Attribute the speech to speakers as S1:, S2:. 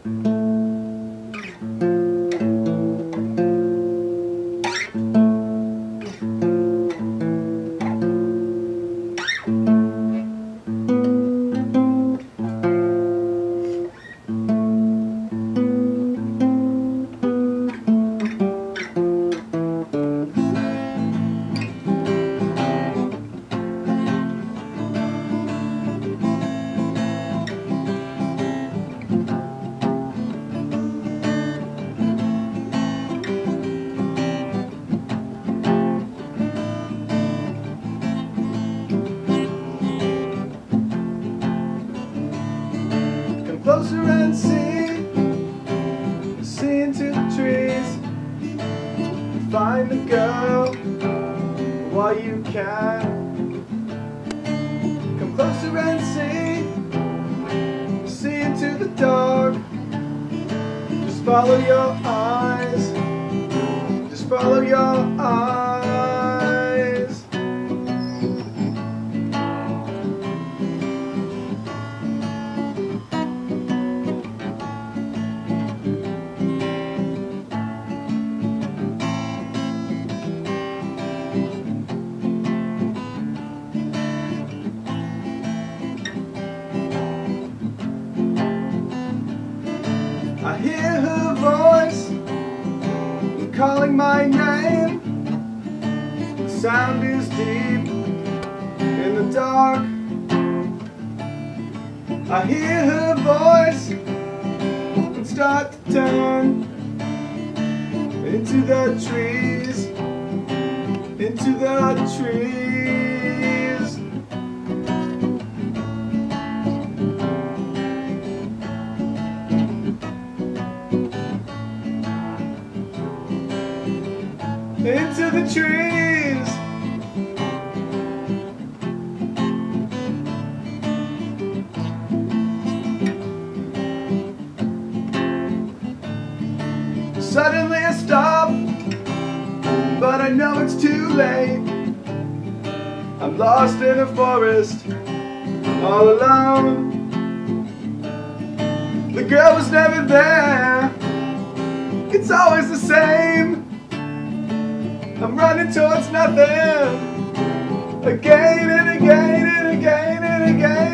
S1: Closer and see into the trees. Find the girl while you can. Come closer and see into the dark. Just follow your eyes. Just follow your eyes. I hear her voice calling my name. The sound is deep in the dark. I hear her voice and start to turn into the trees, into the trees. Into the trees. Suddenly I stop, but I know it's too late. I'm lost in a forest, all alone. The girl was never there. It's always the same. I'm running towards nothing, again and again and again and again.